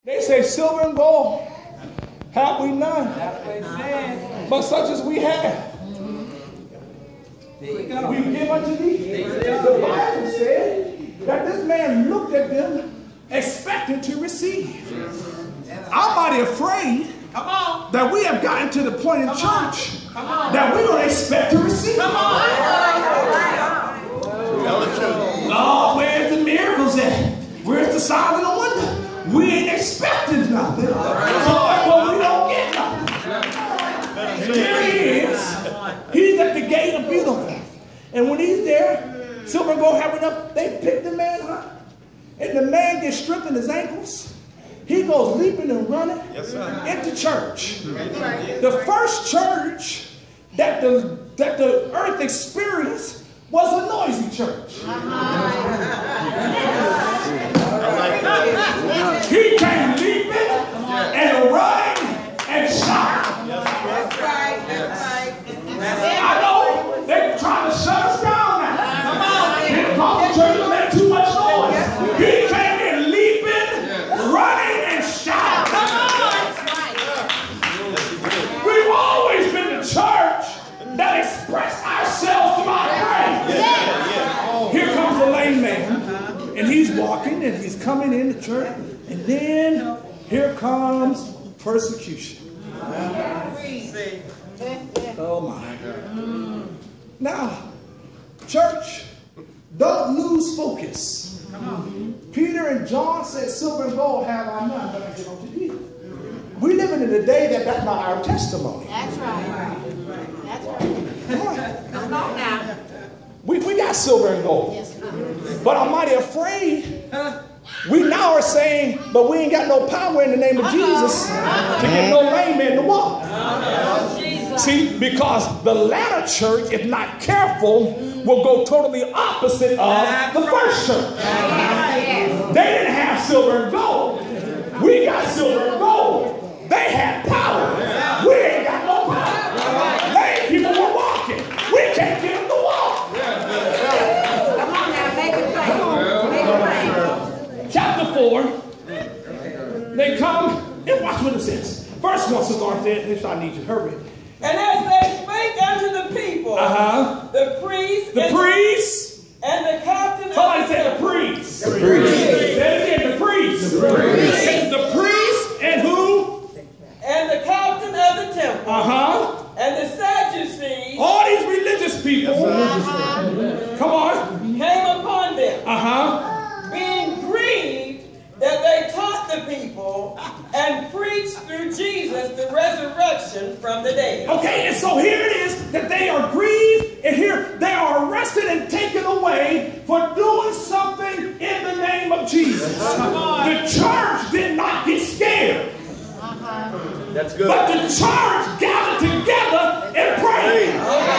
They say silver and gold have we none, but such as we have, we give unto thee. The Bible said that this man looked at them expecting to receive. I'm mighty afraid that we have gotten to the point in church that we don't expect to receive. Lord, where's the miracles at? Where's the sign and the wonder? We ain't expecting nothing, so therefore we don't get nothing. Here he is. He's at the gate of Beautiful. And when he's there, silver and gold have enough, they pick the man up. And the man gets stripped in his ankles. He goes leaping and running into church. The first church that the earth experienced was a noisy church. He came leaping and running and shouting. I know they're trying to shut us down now. Pentecostal churches make too much noise. He came in leaping, running, and shouting. We've always been the church that expressed ourselves through our praise. Here comes the lame man, and he's walking, and he's coming into church, and then here comes persecution. Oh my. Now, church, don't lose focus. Peter and John said, silver and gold have I none, but I give unto thee. We living in a day that's not our testimony. That's right. That's right. Come on now. We got silver and gold. Yes, but I'm mighty afraid. We now are saying, but we ain't got no power in the name of Jesus to get no lame man to walk. See, because the latter church, if not careful, will go totally opposite of the first church. They didn't have silver and gold. We got silver and gold. They had power. We ain't got no power. Lame people were walking. We can't get them to walk. Come on now, make it plain. Chapter 4, they come and watch what it says. Verse 1 says, I need you to hurry. And as they spake unto the people, the priests, and the captain. Somebody say the priests. The priests. Say it again, the priests. The priests. The priests and who? And the captain of the temple. And the Sadducees. All these religious people. Come on. Came upon them. Being grieved that they taught the people and preached through Jesus the resurrection from the dead. Okay, and so here it is that they are grieved, and here they are arrested and taken away for doing something in the name of Jesus. The church did not get scared. That's good. But the church gathered together and prayed.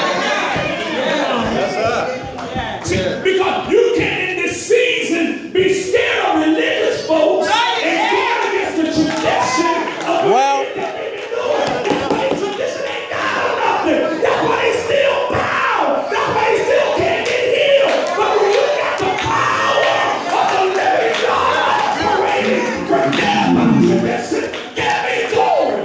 See, because you can't in this season be scared of religious folks and guard against the tradition of what they've been doing. That's why the tradition ain't got nothing. That's why they still bow. That's why they still can't get healed. But when you got the power of the living God, forget about tradition. Give me glory.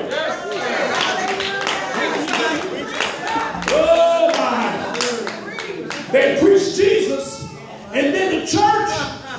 Oh my. They preached Jesus, and then the church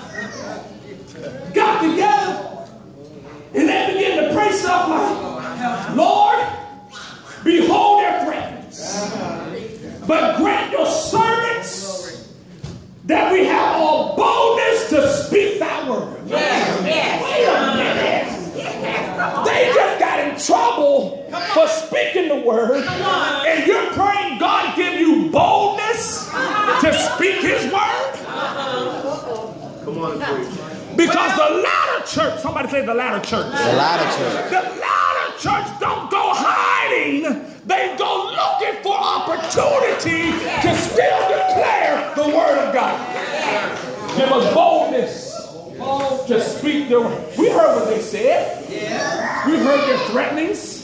got together and they began to pray stuff like, Lord, behold their threats, but grant your servants that we have all boldness to speak thy word. Wait a minute. They just got in trouble for speaking the word, and you're praying God give you boldness to speak his word? Come on, preach. Because the latter church, somebody say the latter church. The latter church. The latter church don't go hiding. They go looking for opportunity to still declare the word of God. Give us boldness to speak the word. We heard what they said. We heard their threatenings.